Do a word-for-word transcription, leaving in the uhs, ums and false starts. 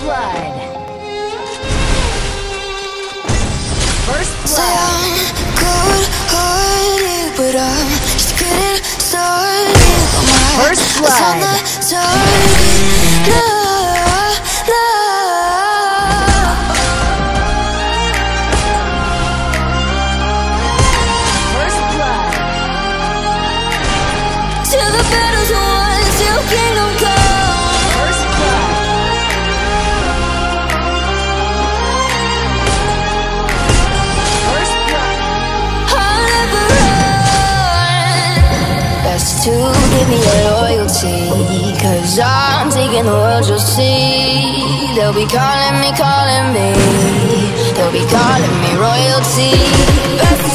blood. First Say blood. I'm good-hearted, but I'm just getting started. Got my First eyes blood. on the target. Love, love. First blood. Till the battle's won, till kingdom come. First blood. First blood. I'll never run. Best to give me your loyalty, 'cause I'm taking the world, you'll see. They'll be calling me, calling me. They'll be calling me royalty. Best